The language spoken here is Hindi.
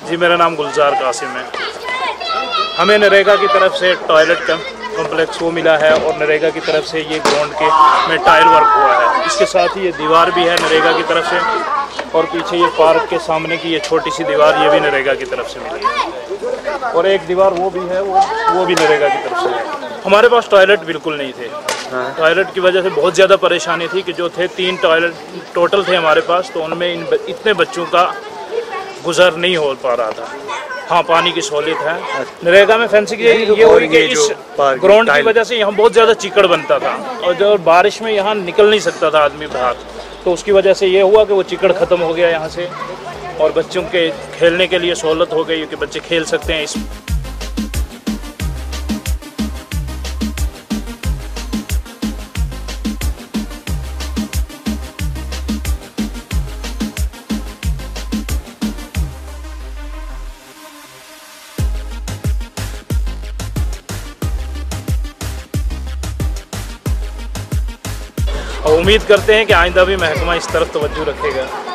जी, मेरा नाम गुलजार कासिम है। हमें नरेगा की तरफ से टॉयलेट कॉम्प्लेक्स वो मिला है और नरेगा की तरफ से ये ग्राउंड के में टाइल वर्क हुआ है। इसके साथ ही ये दीवार भी है नरेगा की तरफ से, और पीछे ये पार्क के सामने की ये छोटी सी दीवार, ये भी नरेगा की तरफ से मिली है। और एक दीवार वो भी है, वो भी नरेगा की तरफ से है। हमारे पास टॉयलेट बिल्कुल नहीं थे। टॉयलेट की वजह से बहुत ज़्यादा परेशानी थी कि जो थे 3 टॉयलेट टोटल थे हमारे पास, तो उनमें इतने बच्चों का गुजर नहीं हो पा रहा था। हाँ, पानी की सहूलियत है। नरेगा में फेंसिंग ये हुई कि इस ग्राउंड की वजह से यहाँ बहुत ज़्यादा चिकड़ बनता था, और जब बारिश में यहाँ निकल नहीं सकता था आदमी बाहर, तो उसकी वजह से ये हुआ कि वो चिकड़ ख़त्म हो गया यहाँ से, और बच्चों के खेलने के लिए सहूलत हो गई कि बच्चे खेल सकते हैं इस। उम्मीद करते हैं कि आइंदा भी महकमा इस तरफ तवज्जो रखेगा।